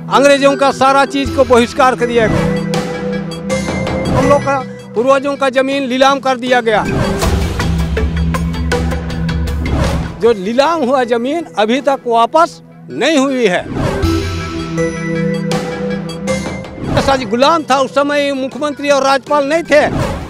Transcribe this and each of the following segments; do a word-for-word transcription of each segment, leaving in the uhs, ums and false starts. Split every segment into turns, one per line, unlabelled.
अंग्रेजों का सारा चीज को बहिष्कार कर दिया गया। हम लोग का पूर्वजों का जमीन नीलाम कर दिया गया। जो नीलाम हुआ जमीन अभी तक वापस नहीं हुई है। सच गुलाम था उस समय, मुख्यमंत्री और राज्यपाल नहीं थे।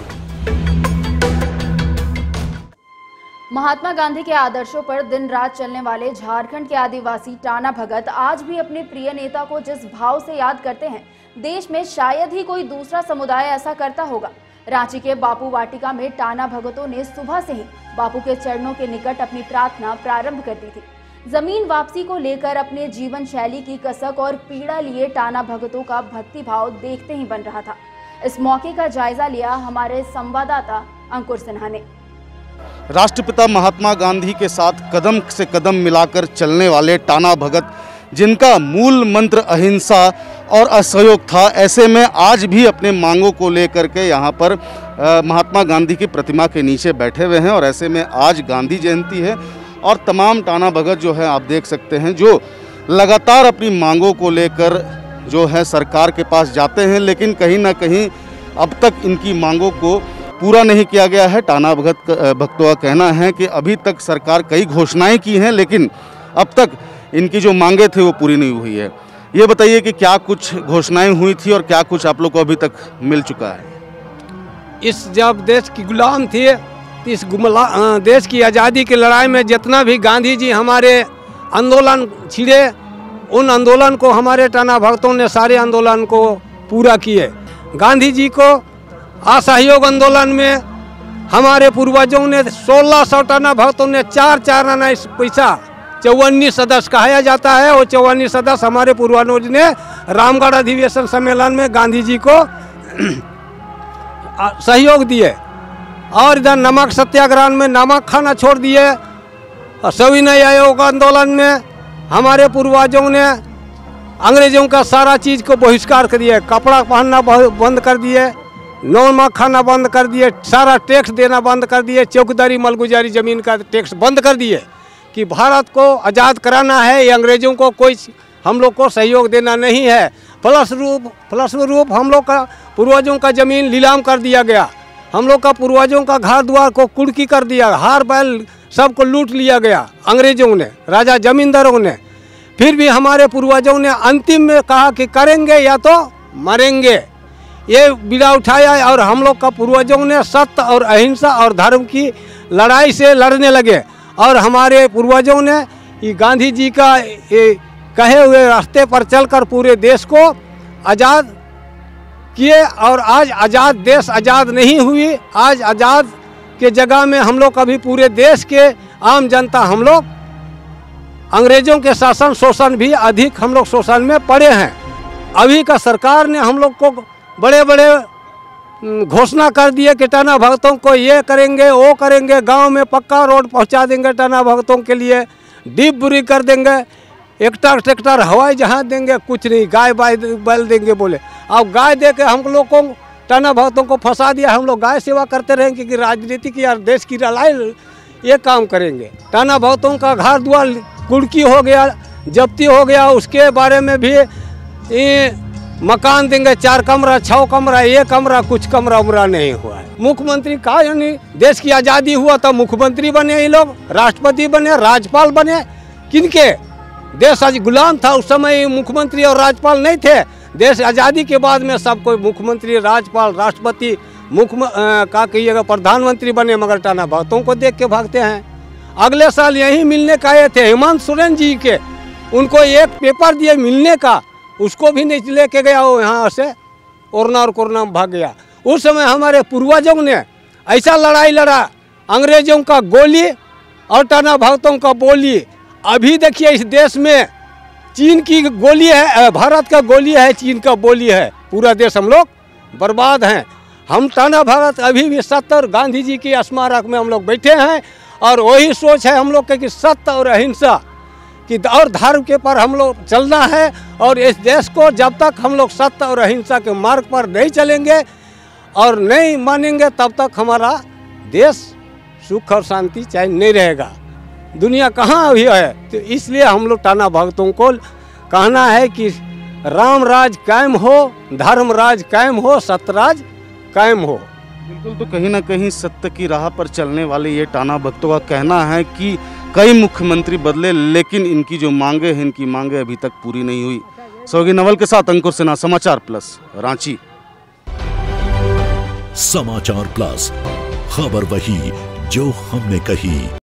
महात्मा गांधी के आदर्शों पर दिन रात चलने वाले झारखंड के आदिवासी टाना भगत आज भी अपने प्रिय नेता को जिस भाव से याद करते हैं, देश में शायद ही कोई दूसरा समुदाय ऐसा करता होगा। रांची के बापू वाटिका में टाना भगतों ने सुबह से ही बापू के चरणों के निकट अपनी प्रार्थना प्रारंभ कर दी थी। जमीन वापसी को लेकर अपने जीवन शैली की कसक और पीड़ा लिए टाना भगतों का भक्ति भाव देखते ही बन रहा था। इस मौके का जायजा लिया हमारे संवाददाता अंकुर सिन्हा ने।
राष्ट्रपिता महात्मा गांधी के साथ कदम से कदम मिलाकर चलने वाले टाना भगत, जिनका मूल मंत्र अहिंसा और असहयोग था, ऐसे में आज भी अपने मांगों को लेकर के यहाँ पर आ, महात्मा गांधी की प्रतिमा के नीचे बैठे हुए हैं। और ऐसे में आज गांधी जयंती है और तमाम टाना भगत जो है आप देख सकते हैं, जो लगातार अपनी मांगों को लेकर जो है सरकार के पास जाते हैं, लेकिन कहीं ना कहीं अब तक इनकी मांगों को पूरा नहीं किया गया है। टाना भगत भक्तों का कहना है कि अभी तक सरकार कई घोषणाएं की हैं, लेकिन अब तक इनकी जो मांगे थे वो पूरी नहीं हुई है। ये बताइए कि क्या कुछ घोषणाएं हुई थी और क्या कुछ आप लोग को अभी तक मिल चुका है?
इस जब देश की गुलाम थी, इस देश की आज़ादी की लड़ाई में जितना भी गांधी जी हमारे आंदोलन छिड़े, उन आंदोलन को हमारे टाना भक्तों ने सारे आंदोलन को पूरा किए। गांधी जी को असहयोग आंदोलन में हमारे पूर्वजों ने सोलह सौ टाना भक्तों ने चार चार आना पैसा चौवन्नी सदस्य कहा जाता है। वो चौवन्नी सदस्य हमारे पूर्वजों ने रामगढ़ अधिवेशन सम्मेलन में गांधी जी को सहयोग दिए। और इधर नमक सत्याग्रह में नमक खाना छोड़ दिए। और सविनय आयोग आंदोलन में हमारे पूर्वजों ने अंग्रेजों का सारा चीज़ को बहिष्कार कर दिया। कपड़ा पहनना बंद कर दिए, नमक खाना बंद कर दिए, सारा टैक्स देना बंद कर दिए, चौकीदारी मलगुजारी ज़मीन का टैक्स बंद कर दिए कि भारत को आज़ाद कराना है। ये अंग्रेज़ों को कोई हम लोग को सहयोग देना नहीं है। फलस्वरूप फलस्वरूप हम लोग का पूर्वजों का ज़मीन नीलाम कर दिया गया। हम लोग का पूर्वजों का घर द्वार को कुर्की कर दिया, हार बैल सबको लूट लिया गया अंग्रेज़ों ने, राजा जमींदारों ने। फिर भी हमारे पूर्वजों ने अंतिम में कहा कि करेंगे या तो मरेंगे, ये बीड़ा उठाया। और हम लोग का पूर्वजों ने सत्य और अहिंसा और धर्म की लड़ाई से लड़ने लगे। और हमारे पूर्वजों ने ये गांधी जी का ये कहे हुए रास्ते पर चलकर पूरे देश को आज़ाद किए। और आज आज़ाद देश आज़ाद नहीं हुई। आज आज़ाद के जगह में हम लोग अभी पूरे देश के आम जनता हम लोग अंग्रेज़ों के शासन शोषण भी अधिक हम लोग शोषण में पड़े हैं। अभी का सरकार ने हम लोग को बड़े बड़े घोषणा कर दिए कि टाना भगतों को ये करेंगे वो करेंगे, गांव में पक्का रोड पहुंचा देंगे टाना भगतों के लिए, डीप बुरी कर देंगे, एक्टर ट्रैक्टर हवाई जहाज देंगे, कुछ नहीं, गाय बाय बैल देंगे बोले। अब गाय दे के हम लोग को टाना भगतों को फंसा दिया। हम लोग गाय सेवा करते रहेंगे कि राजनीति की और देश की लड़ाई ये काम करेंगे। टाना भगतों का घर द्वार कुर्की हो गया, जब्ती हो गया, उसके बारे में भी ये मकान देंगे, चार कमरा छः कमरा ये कमरा, कुछ कमरा उमरा नहीं हुआ है। मुख्यमंत्री का यानी देश की आज़ादी हुआ तो मुख्यमंत्री बने ये लोग, राष्ट्रपति बने, राज्यपाल बने। किनके देश आज गुलाम था उस समय, मुख्यमंत्री और राज्यपाल नहीं थे। देश आज़ादी के बाद में सब कोई मुख्यमंत्री, राज्यपाल, राष्ट्रपति, मुख्य का कहिएगा प्रधानमंत्री बने, मगर टाना भगतों को देख के भागते हैं। अगले साल यहीं मिलने का आए थे हेमंत सोरेन जी के, उनको एक पेपर दिए मिलने का, उसको भी नहीं लेके गया, वो यहाँ से ओरना और कोरना में भाग गया। उस समय हमारे पूर्वजों ने ऐसा लड़ाई लड़ा, अंग्रेजों का गोली और टाना भगतों का बोली। अभी देखिए इस देश में चीन की गोली है, भारत का गोली है, चीन का बोली है। पूरा देश हम लोग बर्बाद हैं। हम टाना भगत अभी भी सत्य और गांधी जी की स्मारक में हम लोग बैठे हैं और वही सोच है हम लोग के कि सत्य और अहिंसा कि और धर्म के पर हम लोग चलना है। और इस देश को जब तक हम लोग सत्य और अहिंसा के मार्ग पर नहीं चलेंगे और नहीं मानेंगे, तब तक हमारा देश सुख और शांति चाहे नहीं रहेगा। दुनिया कहाँ अभी है। तो इसलिए हम लोग टाना भगतों को कहना है कि राम राज कायम हो, धर्म राज कायम हो, सत्यराज कायम हो।
बिल्कुल, तो कहीं ना कहीं सत्य की राह पर चलने वाले ये टाना भक्तों का कहना है कि कई मुख्यमंत्री बदले, लेकिन इनकी जो मांगे हैं, इनकी मांगे अभी तक पूरी नहीं हुई। सहयोगी नवल के साथ अंकुर सिन्हा, समाचार प्लस, रांची।
समाचार प्लस, खबर वही जो हमने कही।